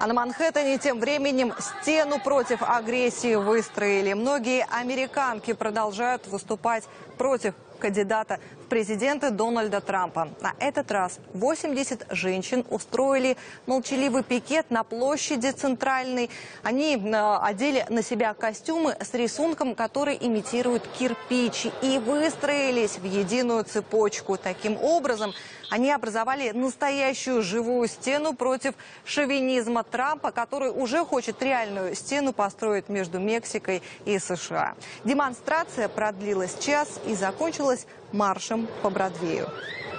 А на Манхэттене тем временем стену против агрессии выстроили. Многие американки продолжают выступать против кандидата в президенты Дональда Трампа. На этот раз 80 женщин устроили молчаливый пикет на площади Центральной. Они одели на себя костюмы с рисунком, который имитирует кирпич, и выстроились в единую цепочку. Таким образом, они образовали настоящую живую стену против шовинизма Трампа, который уже хочет реальную стену построить между Мексикой и США. Демонстрация продлилась час и закончилась маршем по Бродвею.